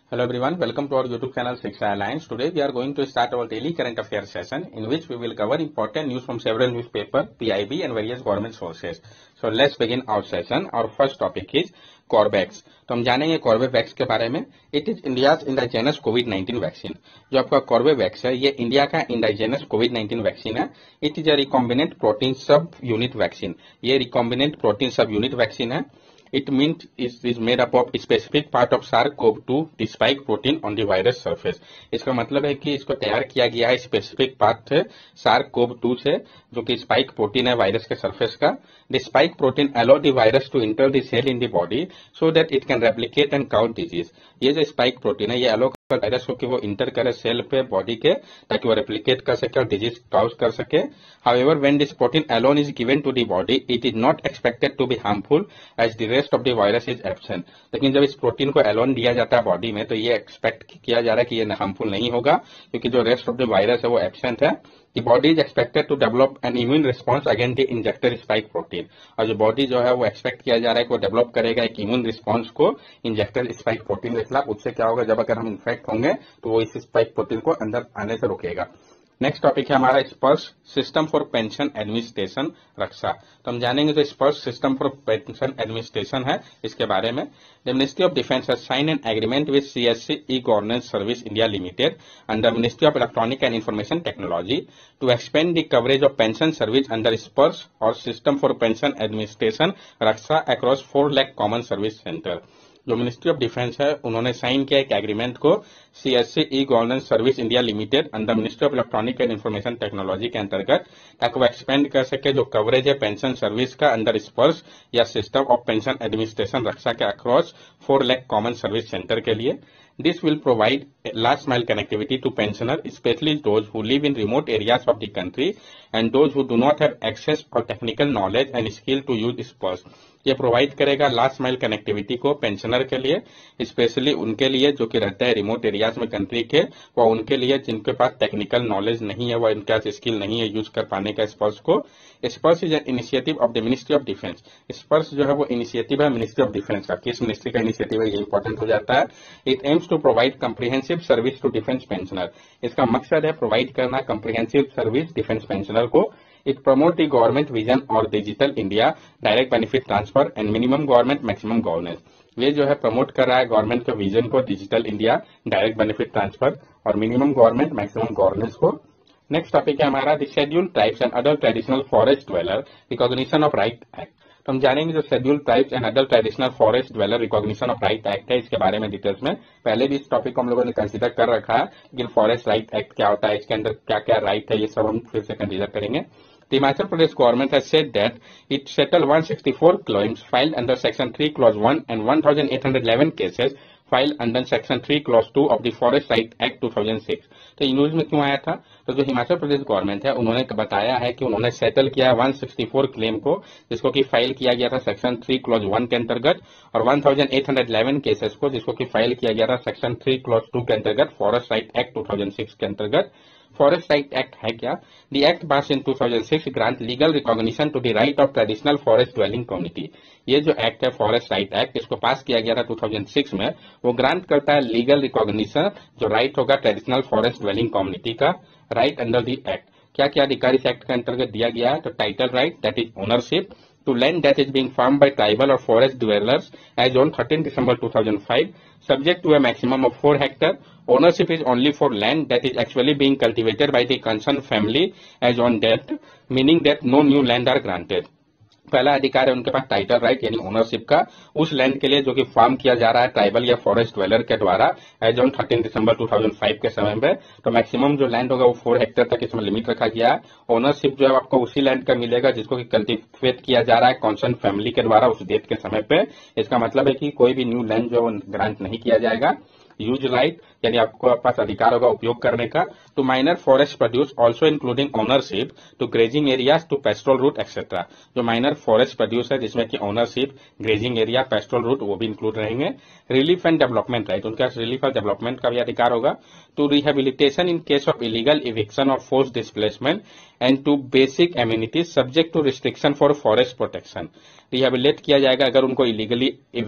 Hello everyone, welcome to our YouTube channel Shiksha Alliance. Today we are going to start our daily current affairs session in which we will cover important news from several newspapers, PIB and various government sources. So let's begin our session. Our first topic is Corbevax. तो हम जानेंगे Corbevax के बारे में. It is India's indigenous कोविड-19 vaccine. जो आपका Corbevax है ये इंडिया का इंडाइजेनस कोविड-19 वैक्सीन है. It is a recombinant protein sub unit vaccine. ये recombinant protein sub unit vaccine है. It means it is made up of specific part of SARS-CoV-2 the spike protein on the virus surface. इसका मतलब है कि इसको तैयार किया गया है स्पेसिफिक पार्ट है SARS-CoV-2 से जो कि स्पाइक प्रोटीन है वायरस के सरफेस का. The spike protein allow the virus to enter the cell in the body so that it can replicate and cause disease. ये जो स्पाइक प्रोटीन है ये अलो वायरस को कि वो इंटर करे सेल पे बॉडी के ताकि वो रेप्लिकेट कर सके और डिजीज काउज कर सके. However when this protein alone is given to the body it is not expected to be harmful as the rest of the virus is absent. लेकिन जब इस प्रोटीन को अलोन दिया जाता है बॉडी में तो ये एक्सपेक्ट किया जा रहा है कि ये हार्मफुल नहीं होगा क्योंकि जो रेस्ट ऑफ द वायरस है वो एब्सेंट है. The body is expected to develop an immune response against the injected spike protein. और जो बॉडी जो है वो एक्सपेक्ट किया जा रहा है कि वो डेवलप करेगा एक इम्यून रिस्पॉन्स को इंजेक्टेड स्पाइक प्रोटीन के खिलाफ. उससे क्या होगा जब अगर हम इन्फेक्ट होंगे तो वो इस स्पाइक प्रोटीन को अंदर आने से रोकेगा. नेक्स्ट टॉपिक है हमारा Sparsh system for pension administration Raksha. तो हम जानेंगे जो स्पर्श सिस्टम फॉर पेंशन एडमिनिस्ट्रेशन है इसके बारे में. The ministry of defence has sign an agreement with CSC e governance service India limited under ministry of electronic and information technology to expand the coverage of pension service under Sparsh और system for pension administration Raksha across 4 lakh common service centre. जो ministry of defence है उन्होंने sign किया एक agreement को CSC e governance service India limited under ministry of electronic and information technology के अंतर्गत ताकि वो एक्सपेंड कर सके जो कवरेज है पेंशन सर्विस का अंडर स्पर्श या system of pension administration Raksha के across 4 lakh common service centre के लिए. This will provide last mile connectivity to pensioners, especially those who live in remote areas of the country and those who do not have access or technical knowledge and skill to use SPERS. ये provide करेगा last mile connectivity को pensioner के लिए, specially उनके लिए जो कि रहते हैं रिमोट एरियाज में कंट्री के, वो उनके लिए जिनके पास टेक्निकल नॉलेज नहीं है, वो इनके पास स्किल नहीं है यूज कर पाने का स्पर्श को. Sparsh is an initiative of the ministry of defence. Sparsh जो है वो इनिशिएटिव है मिनिस्ट्री ऑफ डिफेंस का. किस मिनिस्ट्री का इनिशिएटिव है ये इंपॉर्टेंट हो जाता है. It aims to provide comprehensive service to defence pensioner. इसका मकसद है प्रोवाइड करना कम्प्रिहेंसिव सर्विस डिफेंस पेंशनर को. It promote the government vision और digital India direct benefit transfer and minimum government maximum governance. ये जो है प्रमोट कर रहा है गवर्नमेंट के विजन को digital India direct benefit transfer और मिनिमम गवर्नमेंट मैक्सिमम गवर्नेंस को. नेक्स्ट टॉपिक है हमारा the scheduled tribes and other traditional forest dweller recognition of right act. तो हम जानेंगे जो scheduled tribes and other traditional forest dweller recognition of right act है इसके बारे में डिटेल्स में. पहले भी इस टॉपिक को हम लोगों ने कंसीडर कर रखा है लेकिन फॉरेस्ट राइट एक्ट क्या होता है, इसके अंदर क्या क्या राइट है, ये सब हम फिर से कंसीडर करेंगे. The Himachal Pradesh government has said that it settled 164 claims filed under Section 3 Clause 1 and 1,811 cases filed under Section 3 Clause 2 of the Forest Right Act 2006. तो ये न्यूज में क्यों आया था? तो जो हिमाचल प्रदेश गवर्नमेंट है उन्होंने बताया है कि उन्होंने सेटल किया 164 क्लेम को जिसको कि फाइल किया गया था सेक्शन 3 क्लॉज 1 के अंतर्गत और 1,811 केसेस को जिसको कि फाइल किया गया था सेक्शन 3 क्लॉज 2 के अंतर्गत फॉरेस्ट राइट एक्ट 2006 के अंतर्गत. फॉरेस्ट राइट एक्ट है क्या? The act pass in 2006 grant legal recognition to the right of traditional forest dwelling community. ये जो एक्ट है फॉरेस्ट राइट एक्ट इसको पास किया गया था 2006 में, वो ग्रांट करता है लीगल रिकॉग्निशन जो राइट होगा ट्रेडिशनल फॉरेस्ट ड्वेलिंग कम्युनिटी का राइट अंडर द एक्ट. क्या क्या अधिकार इस एक्ट के अंतर्गत दिया गया है? तो title right that is ownership to land that is being farmed by tribal or forest dwellers as on 13 December 2005 subject to a maximum of 4 hectare. Ownership is only for land that is actually being cultivated by the concerned family as on date, meaning that no new land are granted. पहला अधिकार है उनके पास title right यानी ownership का उस land के लिए जो कि फार्म किया जा रहा है ट्राइबल या फॉरेस्ट ड्वेलर के द्वारा एज ऑन 13 दिसंबर 2005 के समय में. तो मैक्सिमम जो लैंड होगा वो 4 हेक्टेयर तक इसमें लिमिट रखा गया है. ओनरशिप जो है आपको उसी लैंड का मिलेगा जिसको कि कल्टिवेट किया जा रहा है कॉन्सर्न फैमिली के द्वारा उस डेट के समय पे. इसका मतलब है कि कोई भी न्यू लैंड जो ग्रांट नहीं किया जाएगा. यूज राइट यानी आपको पास अधिकार होगा उपयोग करने का. To minor forest produce also including ownership to grazing areas to pastoral route etcetera. जो माइनर फॉरेस्ट प्रोड्यूस है जिसमें कि ownership grazing area pastoral route वो भी इंक्लूड रहेंगे. रिलीफ एंड डेवलपमेंट राइट उनके पास रिलीफ और डेवलपमेंट का भी अधिकार होगा. To rehabilitation in case of illegal eviction और force displacement and to basic amenities subject to restriction for forest protection. Rehabilitate किया जाएगा अगर उनको इलीगली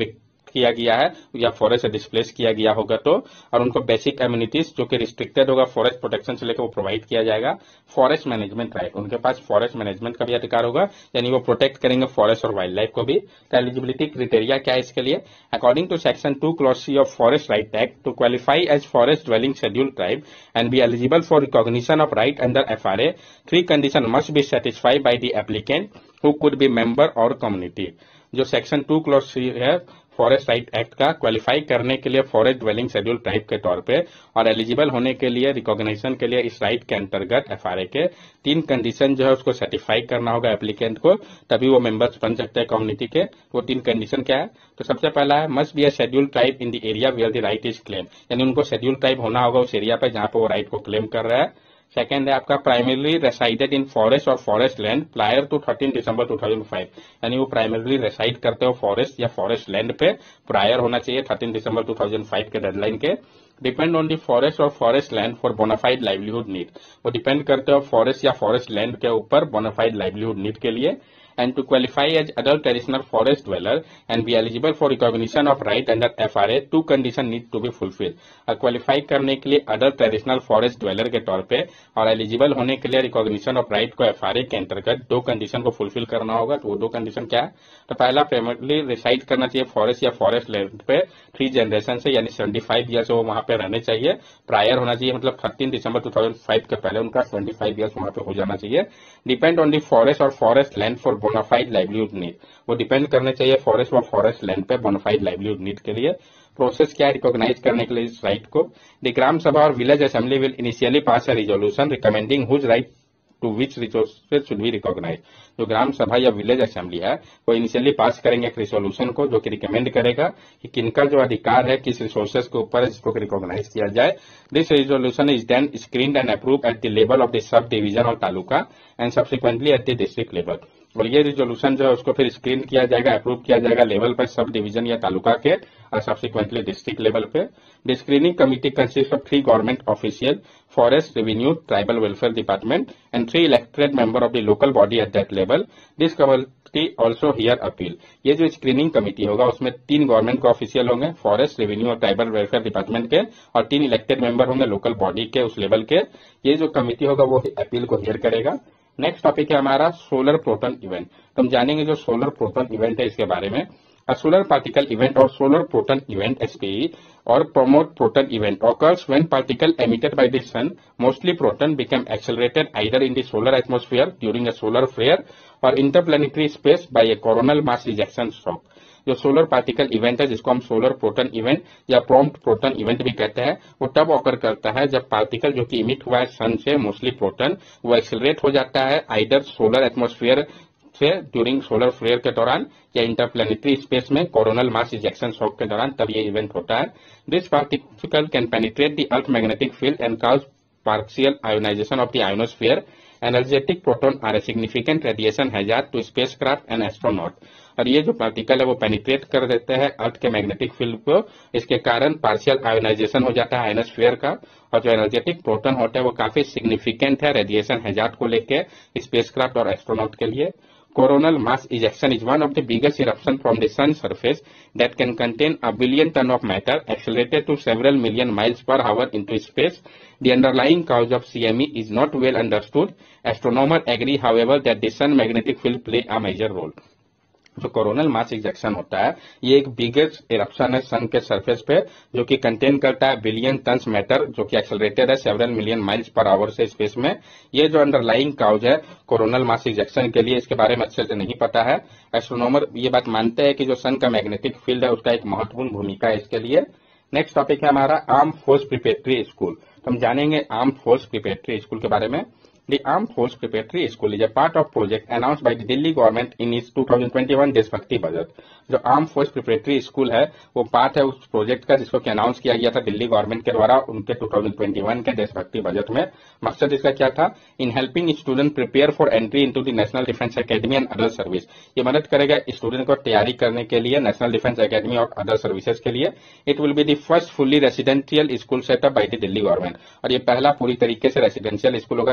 किया गया है या फॉरेस्ट से डिस्प्लेस किया गया होगा तो, और उनको बेसिक एम्यूनिटीज जो कि रिस्ट्रिक्टेड होगा फॉरेस्ट प्रोटेक्शन से लेकर वो प्रोवाइड किया जाएगा। फॉरेस्ट मैनेजमेंट राइट, उनके पास फॉरेस्ट मैनेजमेंट का भी अधिकार होगा, यानी वो प्रोटेक्ट करेंगे फॉरेस्ट और वाइल्ड लाइफ को भी। एलिजिबिलिटी क्राइटेरिया क्या है इसके लिए? According to section 2 clause C of forest right act, to qualify as forest dwelling scheduled tribe and be eligible for recognition of right under FRA, 3 condition must be satisfied by the applicant who could be member और community. जो section 2 clause C है forest right act का, qualify करने के लिए forest dwelling schedule tribe के तौर पे और एलिजिबल होने के लिए रिकॉग्निशन के लिए इस राइट के अंतर्गत FRA के 3 कंडीशन जो है उसको सेटिस्फाई करना होगा एप्लीकेंट को, तभी वो मेंबर्स बन सकते हैं कम्युनिटी के। वो 3 कंडीशन क्या है? तो सबसे पहला है must be a schedule tribe in the area where the right is claim, यानी उनको शेड्यूल ट्राइब होना होगा उस एरिया पे जहां पे वो राइट को क्लेम कर रहा है। सेकेंड है आपका प्राइमरली रेसाइडेड इन फॉरेस्ट और forest land prior to 13 December 2005, यानी वो प्राइमरली रेसाइड करते हो फॉरेस्ट या फॉरेस्ट लैंड पे, प्रायर होना चाहिए 13 दिसंबर 2005 के डेडलाइन के। डिपेंड ऑन दी फॉरेस्ट और forest land for bona fide livelihood need, वो डिपेंड करते हो फॉरेस्ट या फॉरेस्ट लैंड के ऊपर बोनाफाइड लाइवलीहुड नीड के लिए। And to qualify as adult traditional forest dweller and be eligible for recognition of right under FRA, 2 condition need to be fulfilled। और qualify करने के लिए अडल्ट ट्रेडिशनल फॉरेस्ट ड्वेलर के तौर पे और एलिजिबल होने के लिए रिकॉग्निशन ऑफ राइट को FRA के अंतर्गत 2 कंडीशन को फुलफिल करना होगा। तो वो 2 कंडीशन क्या है? तो पहला प्राइमरली रिसाइड करना चाहिए फॉरेस्ट या फॉरेस्ट लैंड पे 3 जनरेशन से, यानी 75 ईयर से वो वहां पे रहने चाहिए। प्रायर होना चाहिए मतलब 13 दिसंबर 2005 के पहले उनका 75 ईयर्स वहां पे हो जाना चाहिए। डिपेंड ऑन दी फॉरेस्ट और forest land for bona fide livelihood need, वो डिपेंड करने चाहिए फॉरेस्ट और फॉरेस्ट लैंड पे बोनाफाइड लाइवलीहुड नीड के लिए। प्रोसेस क्या है रिकॉग्नाइज करने के लिए इस राइट को? द ग्राम सभा और village assembly will initially pass a resolution recommending whose right to which resources should be recognise. जो ग्राम सभा या विलेज असेंबली है वो इनिशियली पास करेंगे एक रिसोल्यूशन को जो कि रिकमेंड करेगा कि किनका जो अधिकार है किस रिसोर्सेज के ऊपर जिसको रिकॉग्नाइज किया जाए। This resolution is then screened and approve at the level of the subdivision और taluka and subsequently at the district level. और ये रिजोल्यूशन जो है उसको फिर स्क्रीन किया जाएगा, अप्रूव किया जाएगा लेवल पर सब डिवीजन या तालुका के और सब्सिक्वेंटली डिस्ट्रिक्ट लेवल पे। The screening committee consist of 3 government official, forest, revenue, tribal welfare department and 3 elected member of the local body at that level. This committee also hear appeal. ये जो screening committee होगा उसमें 3 government के official होंगे, forest, revenue और tribal welfare department के, और 3 elected member होंगे लोकल बॉडी के उस लेवल के। ये जो कमिटी होगा वो अपील को हियर करेगा। नेक्स्ट टॉपिक है हमारा सोलर प्रोटॉन इवेंट। तो हम जानेंगे जो सोलर प्रोटॉन इवेंट है इसके बारे में। A solar particle event or solar proton event SPE or promote proton event occurs when particle emitted by the sun, mostly proton, become accelerated either in the solar atmosphere during a solar flare or interplanetary space by a coronal mass ejection shock। जो solar particle event है जिसको हम solar proton event या prompt proton event भी कहते हैं, वो तब ऑकर करता है जब पार्टिकल जो कि इमिट हुआ है सन से, मोस्टली प्रोटॉन, वो एक्सेलरेट हो जाता है आइदर सोलर एटमॉस्फेयर से ड्यूरिंग सोलर फ्लेयर के दौरान या इंटरप्लेनेटरी स्पेस में कोरोनल मास इजेक्शन शॉक के दौरान, तब ये इवेंट होता है। This particle can penetrate the earth magnetic field and cause partial ionisation of the ionosphere. Energetic proton are a significant radiation hazard to spacecraft and astronaut. और ये जो particle है वो पेनिट्रेट कर देते हैं अर्थ के मैग्नेटिक फील्ड को, इसके कारण पार्शियल आयोनाइजेशन हो जाता है आयोनोस्फीयर का। और जो एनर्जेटिक प्रोटॉन होता है वो काफी सिग्निफिकेंट है रेडिएशन हैजार्ड को लेके स्पेसक्राफ्ट और एस्ट्रोनॉट के लिए। Coronal mass ejection is one of the biggest eruption from the sun surface that can contain a billion ton of matter accelerated to several million miles per hour into space. The underlying cause of CME is not well understood. Astronomers agree, however, that the sun magnetic field play a major role। जो coronal mass ejection होता है ये एक biggest eruption है सन के surface पे जो कि कंटेन करता है बिलियन टन्स मैटर जो कि एक्सेलरेटेड है several million miles per hour से स्पेस में। ये जो अंडरलाइंग काउज है कोरोनल मास इजेक्शन के लिए, इसके बारे में अच्छे से नहीं पता है। एस्ट्रोनॉमर ये बात मानते हैं कि जो सन का मैग्नेटिक फील्ड है उसका एक महत्वपूर्ण भूमिका है इसके लिए। नेक्स्ट टॉपिक है हमारा आर्म फोर्स प्रिपरेटरी स्कूल। तो हम जानेंगे आर्म फोर्स प्रिपरेटरी स्कूल के बारे में। The Armed Force Preparatory School is a part of project announced by the Delhi government in its 2021 देशभक्ति बजट। जो आर्म फोर्स प्रिपरेटरी स्कूल है वो पार्ट है उस प्रोजेक्ट का जिसको अनाउंस किया गया था दिल्ली गवर्नमेंट के द्वारा उनके 2021 के देशभक्ति बजट में। मकसद इसका क्या था? In helping student prepare for entry into the National Defence Academy and other service. ये मदद करेगा स्टूडेंट को तैयारी करने के लिए नेशनल डिफेंस एकेडमी और अदर सर्विसेज के लिए। It will be the first fully residential school set up by the Delhi government. और ये पहला पूरी तरीके से रेसिडेंशियल स्कूल होगा जिसको कि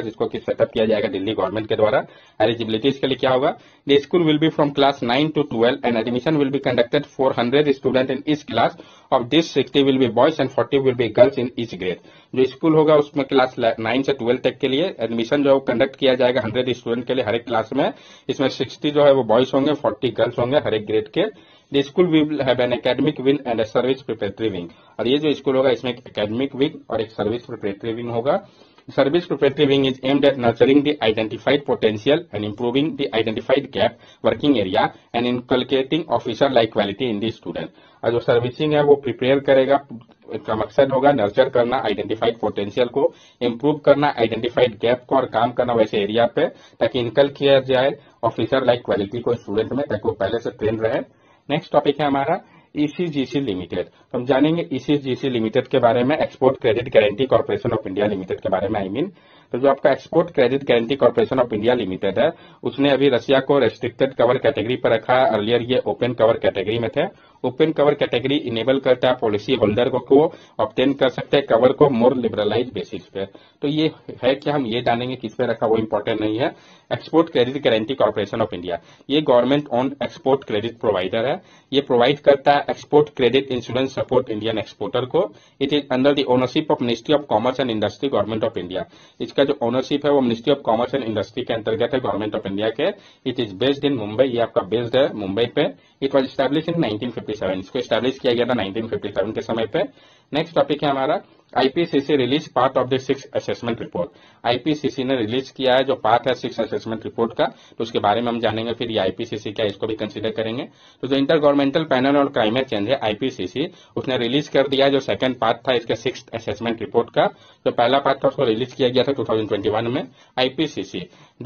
सेटअप किया जाएगा दिल्ली गवर्नमेंट के द्वारा। एलिजिबिलिटी इसके लिए क्या होगा, the school will be from class 9 to 12 and admission will be conducted 400 student in each class, of this 60 will be boys and 40 will be girls in each grade. जो school होगा उसमें class 9 से 12 तक के लिए एडमिशन जो conduct किया जाएगा 100 स्टूडेंट के लिए हर एक क्लास में, इसमें 60 जो है वो बॉयज होंगे, 40 गर्ल्स होंगे हर एक ग्रेड के। The school will have an academic wing and a service preparatory wing, और ये जो स्कूल होगा इसमें एक एकेडमिक विंग और एक सर्विस प्रिपरेटरी विंग होगा। Service preparatory wing is aimed at nurturing the identified potential and improving the identified gap working area and inculcating officer-like quality in the student। और जो सर्विसिंग है वो प्रिपेयर करेगा, इसका मकसद होगा नर्चर करना आइडेंटिफाइड पोटेंशियल को, इम्प्रूव करना आइडेंटिफाइड गैप को और काम करना वैसे एरिया पे ताकि इनकल किया जाए ऑफिसर लाइक क्वालिटी को स्टूडेंट में, ताकि वो पहले से ट्रेन रहे। नेक्स्ट टॉपिक है हमारा ईसीजीसी लिमिटेड। तो हम जानेंगे ईसीजीसी लिमिटेड के बारे में, Export Credit Guarantee Corporation of India Limited के बारे में। तो जो आपका Export Credit Guarantee Corporation of India Limited है उसने अभी रशिया को रेस्ट्रिक्टेड कवर कैटेगरी पर रखा है। अर्लियर ये ओपन कवर कैटेगरी में थे। ओपन कवर कैटेगरी इनेबल करता है पॉलिसी होल्डर को ऑब्टेन कर सकते हैं कवर को मोर लिबरलाइज बेसिस पे। तो ये है कि हम ये जानेंगे किस पे रखा वो इंपॉर्टेंट नहीं है। Export Credit Guarantee Corporation of India ये government own export credit provider है। ये प्रोवाइड करता है export credit insurance support Indian exporter को। It is under the ownership of Ministry of Commerce and Industry Government of India. इसका जो ownership है वो Ministry of Commerce and Industry के अंतर्गत है गवर्नमेंट ऑफ इंडिया के। It is based in Mumbai, ये आपका बेस्ड है मुंबई पे। इट वॉज स्टैब्लिश इन 1957, इसको स्टैब्लिश किया गया था 1957 के समय पे। नेक्स्ट टॉपिक है हमारा IPCC release part of the 6th assessment report. IPCC ने रिलीज किया है जो पार्ट है 6th असेसमेंट रिपोर्ट का, तो उसके बारे में हम जानेंगे। फिर ये आईपीसीसी क्या इसको भी कंसीडर करेंगे। तो जो इंटर गवर्नमेंटल पैनल और क्लाइमेट चेंज है आईपीसीसी, उसने रिलीज कर दिया जो सेकंड पार्ट था इसके 6th असेसमेंट रिपोर्ट का। जो पहला पार्ट था उसको रिलीज किया गया था 2021 में। IPCC the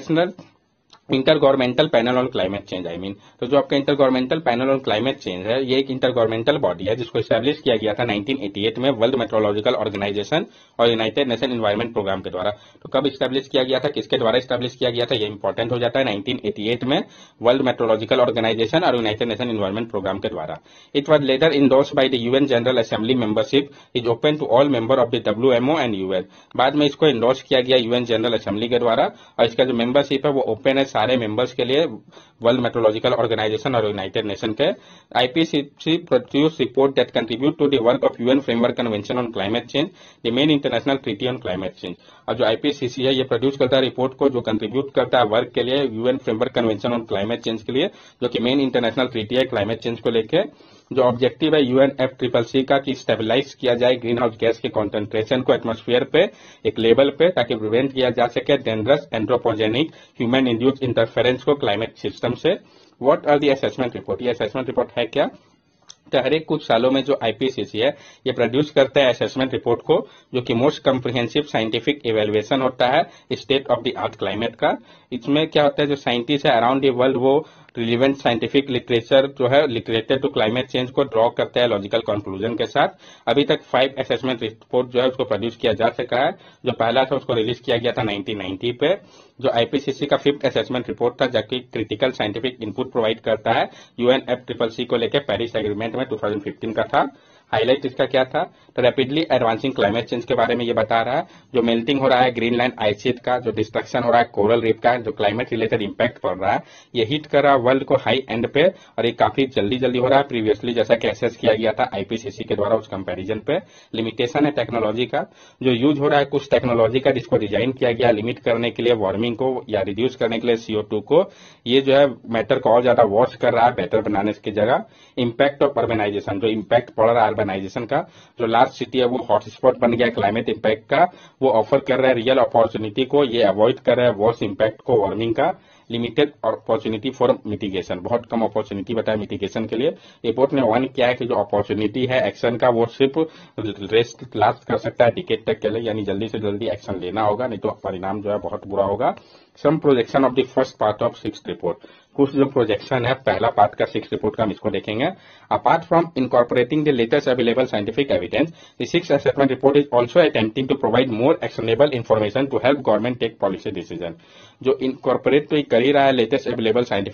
intergovernmental panel on climate change तो जो आपका intergovernmental panel on climate change है ये एक इंटर गवर्नमेंटल बॉडी है जिसको एस्टैब्लिश किया गया था 1988 में वर्ल्ड मेट्रोलॉजिकल ऑर्गेनाइजेशन और यूनाइटेड नेशन एनवायरमेंट प्रोग्राम के द्वारा। तो कब एस्टैब्लिश किया गया था, किसके द्वारा एस्टैब्लिश किया गया था, ये इंपॉर्टेंट हो जाता है। 1988 में वर्ल्ड मेट्रोलॉजिकल ऑर्गेनाइजेशन और यूनाइटेड नेशन एनवायरमेंट प्रोग्राम के द्वारा। It was later endorsed by the UN General Assembly membership, is open to all member of the WMO and UN. बाद में इसको इंडोर्स किया गया यूएन जनरल असेंबली के द्वारा और इसका जो मेंबरशिप है वो ओपन है सारे मेंबर्स के लिए वर्ल्ड मेट्रोलॉजिकल ऑर्गेनाइजेशन और यूनाइटेड नेशन के। IPCC produce report that contribute to the work of UN Framework Convention on climate Change, the main international treaty on climate change. और जो आईपीसीसी है ये प्रोड्यूस करता है रिपोर्ट को जो कंट्रीब्यूट करता है वर्क के लिए UN Framework Convention on climate Change के लिए, जो कि मेन इंटरनेशनल ट्रीटी है क्लाइमेट चेंज को लेकर। जो ऑब्जेक्टिव है यूएनएफसीसीसी का कि स्टेबलाइज किया जाए ग्रीन हाउस गैस के कॉन्सेंट्रेशन को एटमॉस्फेयर पे एक लेवल पे, ताकि प्रिवेंट किया जा सके dangerous anthropogenic human induced interference को क्लाइमेट सिस्टम से। What are the assessment report, ये असेसमेंट रिपोर्ट है क्या। तो हर एक कुछ सालों में जो आईपीसीसी है ये प्रोड्यूस करता है असेसमेंट रिपोर्ट को, जो कि मोस्ट कम्प्रिहेंसिव साइंटिफिक इवेल्युएशन होता है state of the art climate का। इसमें क्या होता है जो साइंटिस्ट है अराउंड द वर्ल्ड वो रिलेवेंट साइंटिफिक लिटरेचर जो है रिलेटेड टू क्लाइमेट चेंज को ड्रॉ करता है लॉजिकल कंक्लूजन के साथ। अभी तक 5 असेसमेंट रिपोर्ट जो है उसको प्रोड्यूस किया जा सका है। जो पहला था उसको रिलीज किया गया था 1990 पे। जो आईपीसीसी का 5th असेसमेंट रिपोर्ट था जबकि क्रिटिकल साइंटिफिक इनपुट प्रोवाइड करता है यूएनएफसीसीसी को लेकर पेरिस एग्रीमेंट में 2015 का था। हाईलाइट इसका क्या था, तो रैपिडली एडवांसिंग क्लाइमेट चेंज के बारे में ये बता रहा है। जो मेल्टिंग हो रहा है ग्रीनलैंड आइस शीट का, जो डिस्ट्रक्शन हो रहा है कोरल रीफ का, जो क्लाइमेट रिलेटेड इंपैक्ट पड़ रहा है ये हिट कर रहा है वर्ल्ड को हाई एंड पे और ये काफी जल्दी हो रहा है प्रीवियसली जैसा कि एसेस किया गया था आईपीसीसी के द्वारा उस कंपैरिजन पे। लिमिटेशन है टेक्नोलॉजी का, जो यूज हो रहा है कुछ टेक्नोलॉजी का जिसको डिजाइन किया गया लिमिट करने के लिए वार्मिंग को या रिड्यूस करने के लिए CO2 को, ये जो है मैटर को और ज्यादा वॉश कर रहा है बेटर बनाने की जगह। इम्पैक्ट ऑफ अर्बनाइजेशन, जो इम्पैक्ट पड़ रहा है अर्बनाइजेशन का, जो लार्ज सिटी है वो हॉटस्पॉट बन गया क्लाइमेट इम्पैक्ट का, वो ऑफर कर रहा है रियल अपॉर्चुनिटी को, ये अवॉइड कर रहा है वर्स इम्पैक्ट को वार्मिंग का। लिमिटेड अपॉर्चुनिटी फॉर मिटिगेशन, बहुत कम अपॉर्चुनिटी बताया मिटिगेशन के लिए। रिपोर्ट ने वन किया है कि जो अपॉर्चुनिटी है एक्शन का वो सिर्फ रेस्ट लास्ट कर सकता है डिकेड तक के लिए, यानी जल्दी से जल्दी एक्शन लेना होगा नहीं तो परिणाम जो है बहुत बुरा होगा। Some projection of the first part of 6th report, कुछ जो प्रोजेक्शन है पहला पार्ट का 6th रिपोर्ट का हम इसको देखेंगे। Apart from incorporating the latest available scientific evidence, the 6th assessment report is also attempting to provide more actionable information to help government take policy decision. जो इनकॉर्पोरेट तो कर ही रहा है latest available scientific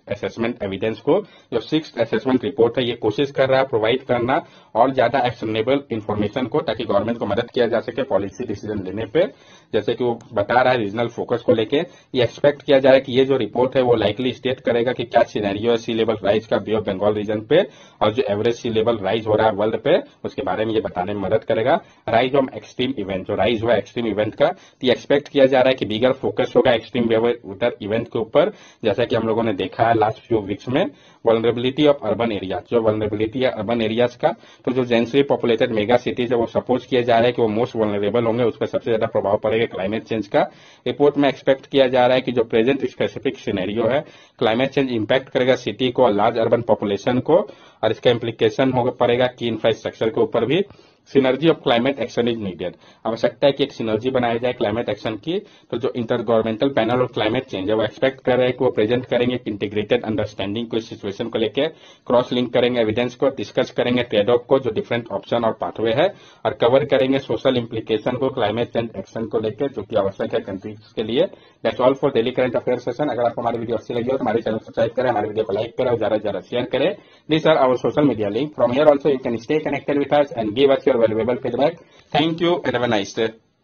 assessment evidence को, जो 6th assessment report है, ये कोशिश कर रहा है प्रोवाइड करना और ज्यादा एक्शनेबल इंफॉर्मेशन को, ताकि गवर्नमेंट को मदद किया जा सके पॉलिसी डिसीजन लेने पे। जैसे कि वो बता रहा है रीजनल फोकस को लेके, ये एक्सपेक्ट किया जा रहा है कि ये जो रिपोर्ट है वो लाइकली स्टेट करेगा कि क्या सिनेरियो है सी लेवल राइज का बे ऑफ बंगाल रीजन पे, और जो एवरेज सी लेवल राइज हो रहा है वर्ल्ड पे, उसके बारे में ये बताने में मदद करेगा। राइज ऑफ एक्सट्रीम इवेंट, जो राइज हुआ एक्सट्रीम इवेंट का, तो एक्सपेक्ट किया जा रहा है कि बिगर फोकस होगा एक्सट्रीम वेदर इवेंट के ऊपर, जैसा कि हम लोगों ने देखा है लास्ट फ्यू वीक्स में। वल्नरेबिलिटी ऑफ अर्बन एरिया, जो वल्नरेबिलिटी है अर्बन एरियाज का, तो जो डेंसली पॉपुलेटेड मेगा सिटीज है वो सपोज किया जा रहा है कि वो मोस्ट वल्नरेबल होंगे, उस पर सबसे ज्यादा प्रभाव पड़ेगा क्लाइमेट चेंज का। रिपोर्ट में एक्सपेक्ट किया जा रहा है कि जो प्रेजेंट स्पेसिफिक सिनेरियो है, क्लाइमेट चेंज इंपैक्ट करेगा सिटी को और लार्ज अर्बन पॉपुलेशन को, और इसका इम्प्लीकेशन होगा पड़ेगा की इंफ्रास्ट्रक्चर के ऊपर भी। Synergy of climate action is needed, आवश्यकता है कि एक सिनर्जी बनाई जाए क्लाइमेट एक्शन की। तो जो intergovernmental panel of climate change है वो एक्सपेक्ट कर रहे हैं कि वो प्रेजेंट करेंगे इंटीग्रेटेड अंडरस्टैंडिंग को, इस सिचुएशन को लेकर क्रॉस लिंक करेंगे एविडेंस को, डिस्कस करेंगे ट्रेड ऑफ को, जो डिफरेंट ऑप्शन और पाथवे है, और कवर करेंगे सोशल इंप्लीकेशन को क्लाइमेट चेंज एक्शन को लेकर, जो कि आवश्यक है कंट्रीज के लिए। That's all for daily current affair session. अगर आपको हमारी वीडियो अच्छी लगी हो तो हमारे चैनल को सब्सक्राइब करें, हमारे वीडियो को लाइक करें और ज्यादा से ज्यादा शेयर करें। These are our social media link. From here also you can stay connected with us and give us your valuable feedback. Thank you and have a nice day.